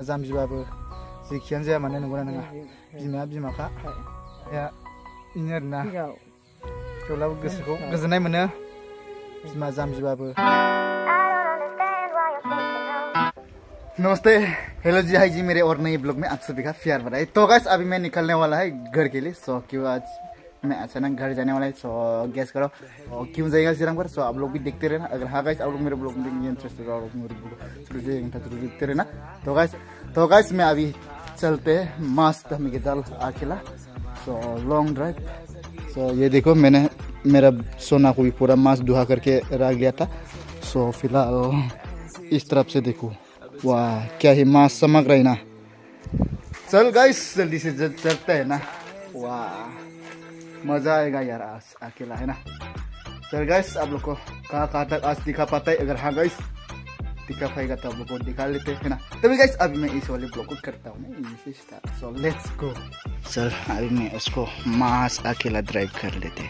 जाम्बिबाबो जेखियानो जाया मानो नंगौना नङा बिमाया बिमाखा या इनो आरोना थेवब्लाबो गोसोखौ गोजोननाय मोनो बिमा जाम्बिबाबो। नमस्ते, हेलो जी, हाई जी, मेरे और नए ब्लॉग में आप सभी का प्यार भरा है। तो गाइस अभी मैं निकलने वाला है घर के लिए। सो क्यों आज मैं अचानक घर जाने वाला है। सो गेस करो क्यों जाएगा सिरंग पर। सो आप लोग भी देखते रहना। अगर हाँ गाइस आप लोग मेरे ब्लॉग में इंटरेस्टेड हो, आप लोग मेरे ब्लॉग जरूर देखते रहना। तो गाइस मैं अभी चलते हैं मस्त हमें दाल अकेला। So long drive. सो ये देखो मैंने मेरा सोना को भी पूरा मांस दुहा करके रख लिया था। सो फिलहाल इस तरफ से देखो, वाह क्या ही मांस चमक रही ना। चल गाइस जल्दी से चलते हैं ना, वाह मजा आएगा यार आज अकेला है ना। चल गाइस आप लोग को कहाँ तक आज दिखा पाता है। अगर हाँ गाइस दिखा पाएगा तो आप लोग को दिखा लेते हैं ना। तभी गाइस अभी मैं इस वाले ब्लॉग को करता हूँ। So let's go. चल अभी मैं उसको मास अकेला ड्राइव कर लेते।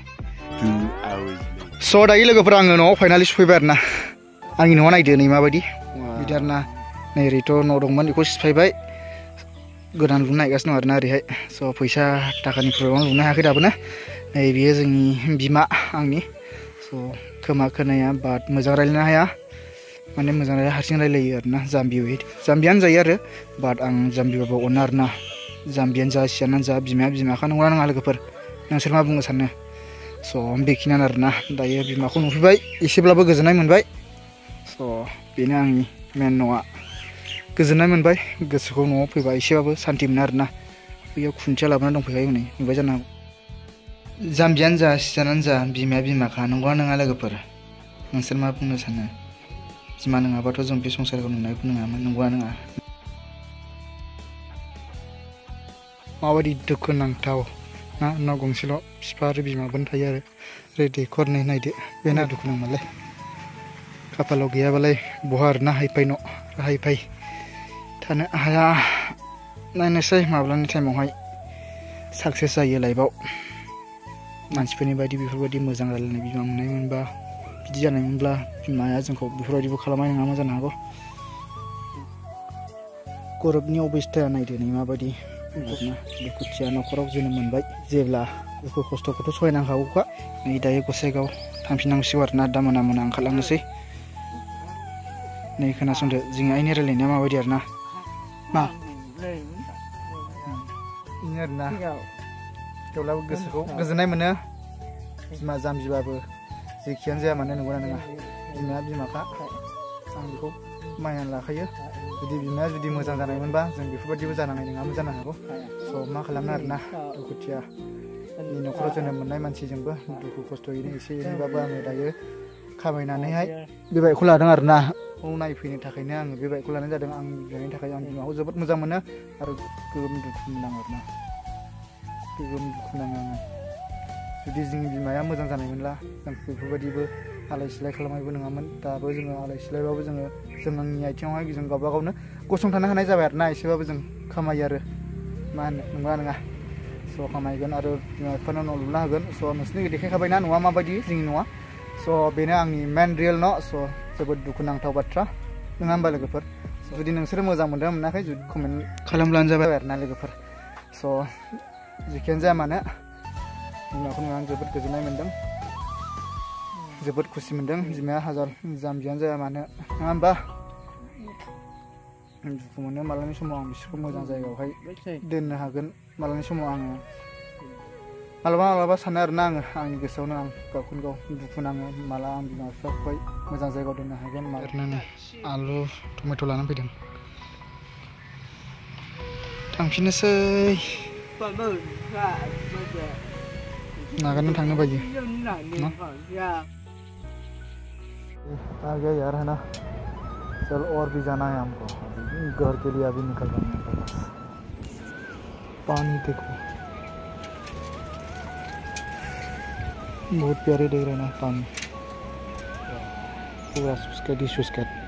सो दायो लोगोफोरा आङो न'आव फाइनालि सफैबाय आरोना। आंनि न'आ नायदो नै माबायदि बिदि आरोना। नै ओरैथ' न' दंमोन बेखौ सिफायबाय, गोदान लुनो नागिरगासिनो दं आरोना ओरैहाय। स' फैसा थाखानि प्रब्लेम लुनो हायाखै दाबो ना। नै बेयो जोंनि बिमा आंनि। स' खोमा खोनाया बाट मोजां रायलायनो हाया, माने मोजां हारसिं रायलायो आरोना। जाम्बियानो जायो आरो बाट आं जाम्बिबाबो अनो आरोना। जाम्बियानो जा सियानो जा बिमाया बिमाखा नंगौना नङा लोगोफोर, नोंसोर मा बुंनो सानो? स' बेखिनियानो आरोना। दायो बिमाखौ नुफैबाय, एसेब्लाबो गोजोननाय मोनबाय। स' बेनो आंनि मेन न'आ। गोजोननाय मोनबाय, गोसोखौ न'आव फैबा एसेबाबो सान्थि मोनो आरोना। बैयाव खुन्थिया लाबोना दंफैखायो हनै, नुबाय जानो हागौ। जाम्बियानो जा सियानो जा बिमाया बिमाखा नंगौना नङा लोगोफोर, नोंसोर मा बुंनो सानो? बिमा नङाबाथ' जों बे संसारखौ नुनायबो नङामोन, नंगौना नङा? माबायदि दुखुनांथाव ना, न' गंसेल' बिफा आरो बिमाबोनो थायो आरो ओरै दैखरनै नायदो, बेना दुखुनांमारलाय। खाफालाव गैयाबालाय बहा आरोना हायफाय न' हायफाय थानो हाया। नायनोसै माब्लानि टाइमावहाय साक्सेस जायो लाइफआव। मानसिफोरनि बायदि बेफोरबायदि मोजां रायलायनाय बिमा मोननाय मोनबा, बिदि जानाय मोनब्ला बिमाया जोंखौ बेफोरबायदिबो खालामनाय नङामोन जानो हागौ। गरिबनि अबस्थाया नायदो नै माबायदि दुखुथिया न'खराव जोनोम मोनबाय जेब्ला दुखु खस्थ'खौथ' सहायनांखागौखा। नै दायो गसाइगाव थांफिननांसिगौ आरोना, दा मोना ओंखारलांनोसै। नै खोनासंदो जोंनि आइनि रायलायनाया माबायदि आरोना। मा बेनो आरोना, थेवब्लाबो गोसोखौ गोजोननाय मोनो बिमा जाम्बिबाबो जेखियानो जाया मानो नंगौना नङा बिमाया बिमाखा। आं बेखौ मानिनानै लाखायो। जुदि बिमाया जुदि मोजां जानायमोनबा जों बेफोरबायदिबो जानांनाय नङामोन जानो हागौ। स' मा खालामनो आरोना, दुखुथियानि न'खराव जोनोम मोननाय मानसिजोंबो दुखु खस्थ'यैनो एसे एनैबाबो आङो दायो खामायनानैहाय बे बाइकखौ लादों आरोना। नायफैनो थाखायनो आङो बे बाइकखौ लानाय जादों। आं बिमानि थाखाय आं बिमाखौ जोबोद मोजां मोनो आरो गोगोम दुखु नाङो आरोना, गोगोम दुखु नाङो आङो। जुदि जोंनि बिमाया मोजां जानायमोनब्ला जों बेफोरबायदिबो आलाय सिलाय खालामनायबो नङामोन। दाबो जोङो आलाय सिलायबाबो जोङो जोंनि आथिङावहाय जों गावबा गावनो गसंथानो हानाय जाबाय आरोना। एसेबाबो जों खामायो आरो मा होनो, नंगौना नङा? स' खामायगोन आरो बिमा बिफानो न' लुना होगोन। स' नोंसोरनि देखायखाबायना न'आ माबायदि जोंनि न'आ। स' बेनो आंनि मेन रियेल न'। स' जोबोद दुखुनांथाव बाथ्रा नङा होमबा लोगोफोर? जुदि नोंसोरो मोजां मोनदों मोनाखै जुदि कमेन्ट खालामब्लानो जाबाय आरोना लोगोफोर। स' जेखियानो जाया मानो बिमाखौ नुनानै आं जोबोद गोजोननाय मोन्दों, जोबोद खुसि मोन्दों। बिमाया हाजार जाम्बियानो जाया मानो, नङा होमबा? दुखु मोनो मालानि समाव आं बिसोरखौ मोजां जायगायावहाय दोननो हागोन। मालानि समाव आङो मालाबा सानो आरोना, आंनि गोसोआवनो आं गावखौनो गाव दुखु नाङो। माला आं बिमा बिफाखौहाय मोजां जायगायाव दोननो हागोन। मालानो आलु टमेट' लानानै फैदों, थांफिननोसै। नागारना थांनो बायो आ गया यार, है ना। चल और भी जाना है हमको। घर के लिए अभी निकल रहे हैं। पानी देखो बहुत प्यारे देख रहे हैं ना, पानी पूरा सुस्केट ही सुस्केट।